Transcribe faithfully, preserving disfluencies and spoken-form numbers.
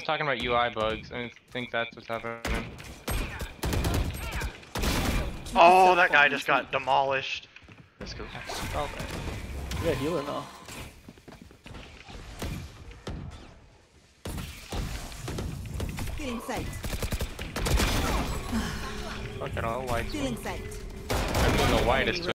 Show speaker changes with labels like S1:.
S1: talking about U I bugs. I think that's what's happening.
S2: Oh, that guy just got demolished.
S3: Let's go.
S1: Oh,
S4: You got healer now.
S5: Feeling sight.
S1: fuck it all white.
S5: Feeling sight.
S1: I'm doing the whitest.